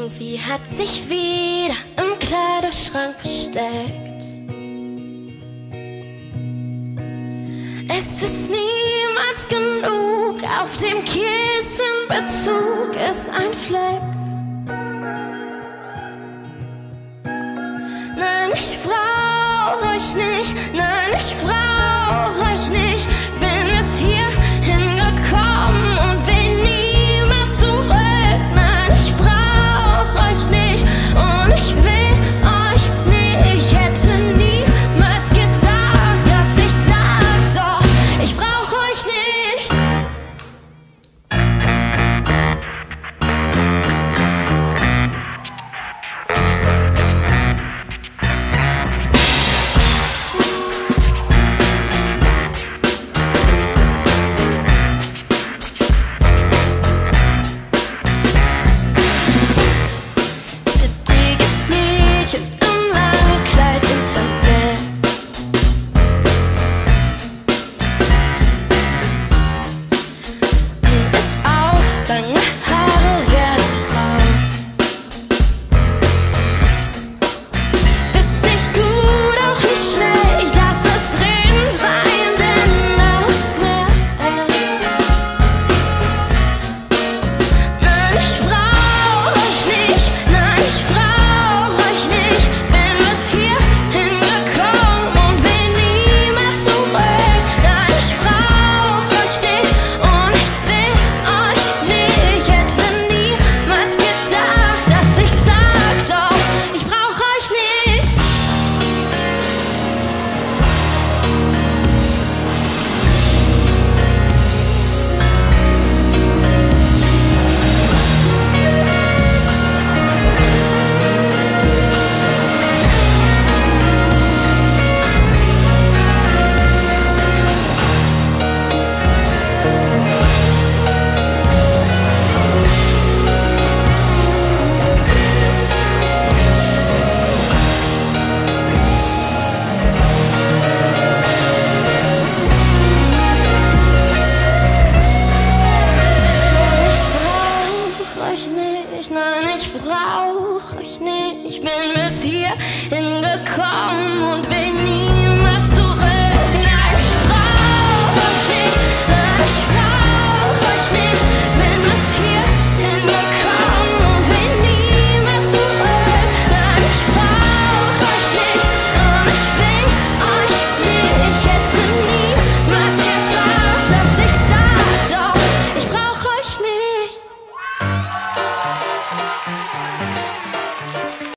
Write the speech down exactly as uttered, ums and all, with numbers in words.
Sie hat sich wieder im Kleiderschrank versteckt. Es ist niemals genug, auf dem Kissenbezug ist ein Fleck. Nein, ich brauch euch nicht, nein, ich brauch euch nicht. Bin bis hier hingekommen und will niemand zurück. Nein, ich brauch euch nicht und ich will euch nicht. Ich hätte niemals gedacht, dass ich sag, doch, ich brauch euch nicht. Nein, ich brauch euch nicht. Ich bin bis hier